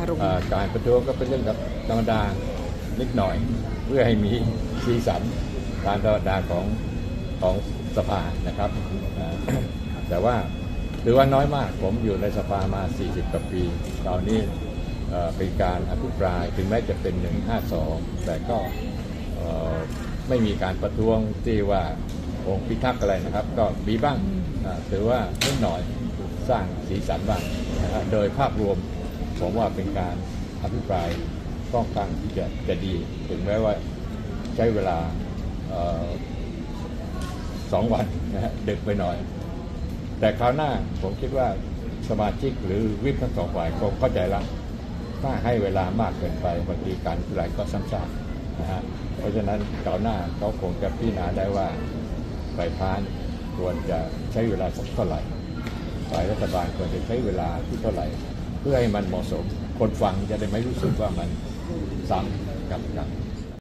ารมณ์การประท้วงก็เป็นเรื่องธรรมดานิดหน่อยเพื่อให้มีสีสันตามธรรมดาของสภานะครับแต่ว่าถือว่าน้อยมากผมอยู่ในสภามา40กว่าปีตอนนี้เป็นการอภิปรายถึงแม้จะเป็น152แต่ก็ไม่มีการประท้วงที่ว่าองค์พิทักษ์อะไรนะครับก็มีบ้างถือว่านิดหน่อยสร้างสีสันบ้างนะครับโดยภาพรวมผมว่าเป็นการอภิปรายค่อนข้างที่จะดีถึงแม้ว่าใช้เวลา2 วันนะฮะดึกไปหน่อยแต่คราวหน้าผมคิดว่าสมาชิกหรือวิปทั้งสองฝ่ายคงเข้าใจแล้วถ้าให้เวลามากเกินไปบางทีการอภิปรายก็ซ้ำซากนะฮะเพราะฉะนั้นคราวหน้าเขาคงจะพิจารณาได้ว่าฝ่ายค้านควรจะใช้เวลาสักเท่าไหร่ฝ่ายรัฐบาลควรจะใช้เวลาที่เท่าไหร่เพื่อให้มันเหมาะสมคนฟังจะได้ไม่รู้สึกว่ามันซ้ำกับ